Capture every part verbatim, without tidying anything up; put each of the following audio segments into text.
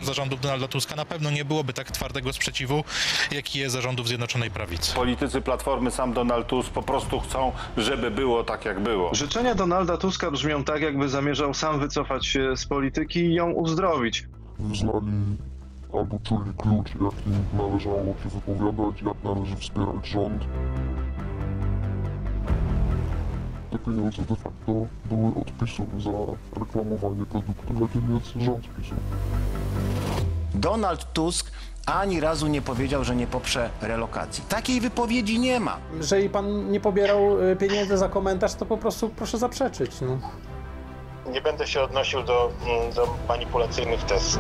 Zarządów Donalda Tuska na pewno nie byłoby tak twardego sprzeciwu, jaki jest zarządów Zjednoczonej Prawicy. Politycy Platformy, sam Donald Tusk po prostu chcą, żeby było tak, jak było. Życzenia Donalda Tuska brzmią tak, jakby zamierzał sam wycofać się z polityki i ją uzdrowić. Znali albo czuli klucz, jakim należało się wypowiadać, jak należy wspierać rząd. Te pieniądze de facto były odpisem za reklamowanie produktów, jakim jest rząd PiSu. Donald Tusk ani razu nie powiedział, że nie poprze relokacji. Takiej wypowiedzi nie ma. Jeżeli pan nie pobierał pieniędzy za komentarz, to po prostu proszę zaprzeczyć. No. Nie będę się odnosił do, do manipulacyjnych tez.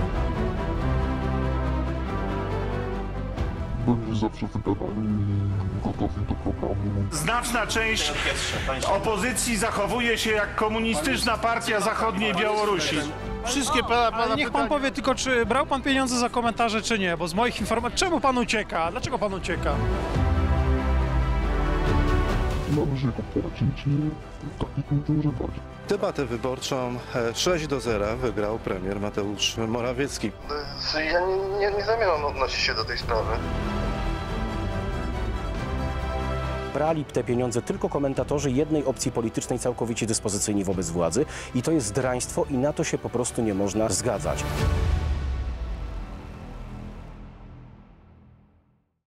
Byli zawsze wygadani i gotowi do programu. Znaczna część opozycji zachowuje się jak komunistyczna partia zachodniej Białorusi. Wszystkie pana, pana Niech pan powie tylko, czy brał pan pieniądze za komentarze, czy nie, bo z moich informacji... Czemu pan ucieka? Dlaczego pan ucieka? Należy go płacić i takich nie używać. Debatę wyborczą sześć do zera wygrał premier Mateusz Morawiecki. Ja nie, nie, nie zamierzam odnosić się do tej sprawy. Brali te pieniądze tylko komentatorzy jednej opcji politycznej całkowicie dyspozycyjni wobec władzy i to jest draństwo i na to się po prostu nie można zgadzać.